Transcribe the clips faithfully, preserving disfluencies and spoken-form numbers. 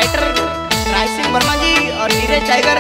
Writer Rai Singh Verma जी और Neeraj tiger.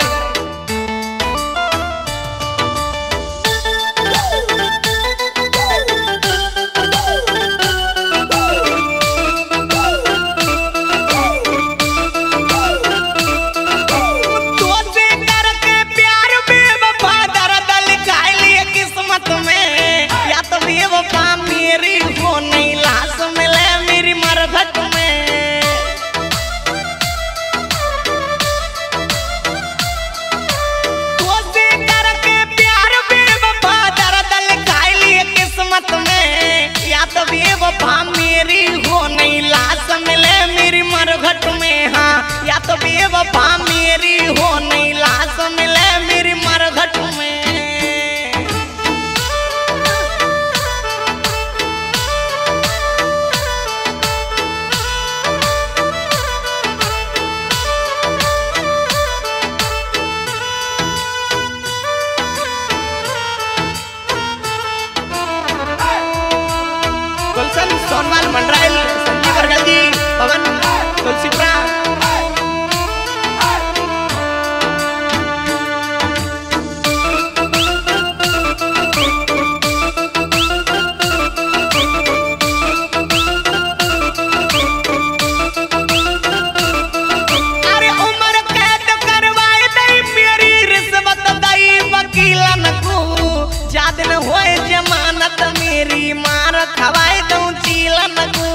या तो बेवफा मेरी हो नहीं लाश मिले मेरी मरघट में। गुलशन सोनवाल मंडराइल संजीव वर्गल जी पवन तुलसीपुरा। जमानत मेरी मार खवाए दूं चीलन को।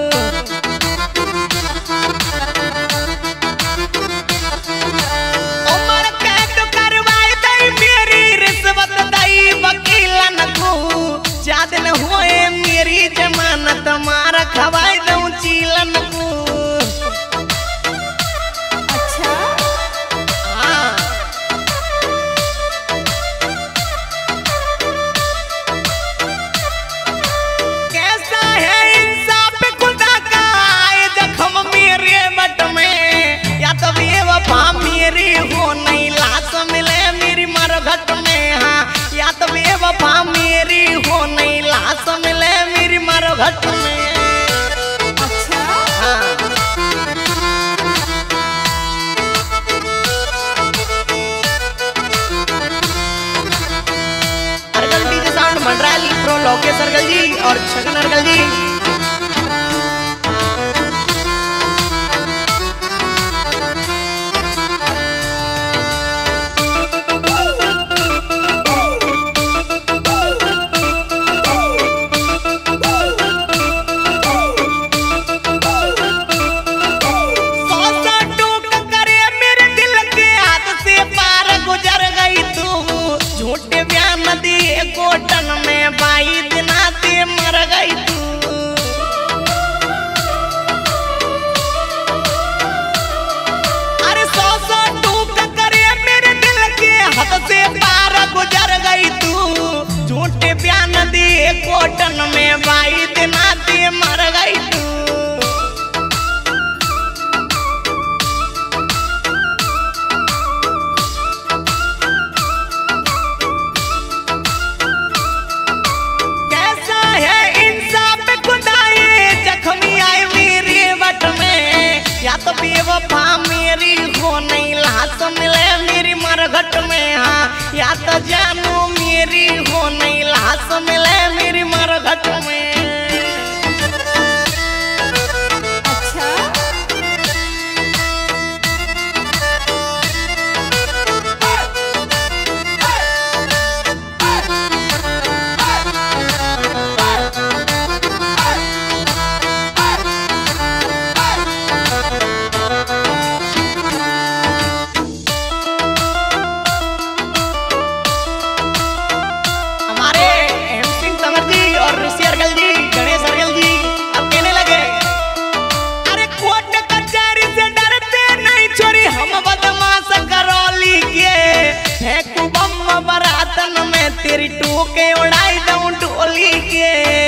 उम्र कैद करवाए दई मेरी रिश्वत दई वकीलन को। जादन हुए मेरी जमानत मार खवाए दूं चीलन को। अच्छा हाँ मेरी हो नहीं लाश मिले मेरी मरघट में। हाँ या तो बेवफा मेरी हो नहीं लाश मिले मेरी मरघट में। अच्छा हाँ अर्गल डीजे साउंड मंडराइल प्रो लोकेश अर्गल जी और छगन अर्गल जी। कोटन में बाई दिना ते मर गई तू। अरे सौ सौ टूक करे मेरे दिल के हद से पार गुजर गई तू। झूठे बयान दिए कोटन में बाई दिना ते मर गई तू। या तो बेवफा मेरी हो नहीं लाश मिले मेरी मरघट में। हाँ या तो जानू मेरी हो नहीं लाश मिले मेरी मरघट में। अच्छा बरातन में तेरी टोके उड़ाई दूं डोली के।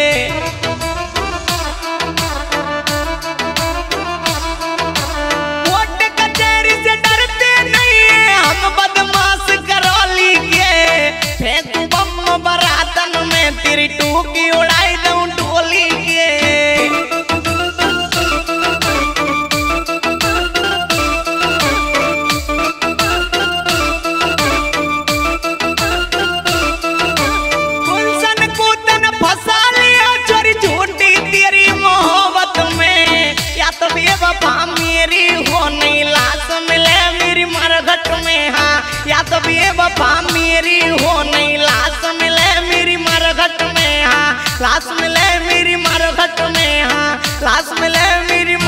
कोर्ट कचहरी से डरते नहीं है हम बदमाश करौली के। फेंकू बम बरातन में तेरी टोके उड़ाई दूं डोली के। मेरी हो नहीं लाश मिले मेरी मरघट में हाँ या तो बेवफा मेरी हो नहीं लाश मिले मेरी मरघट में हाँ लाश मिले मेरी मरघट में हाँ लाश मिले मेरी